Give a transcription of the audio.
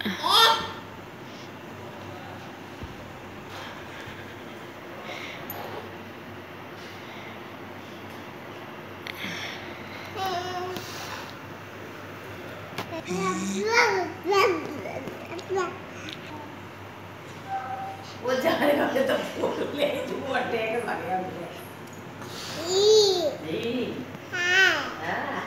वो जाने का तो फोन ले जुआ टेक लगे हमने। ई हां हां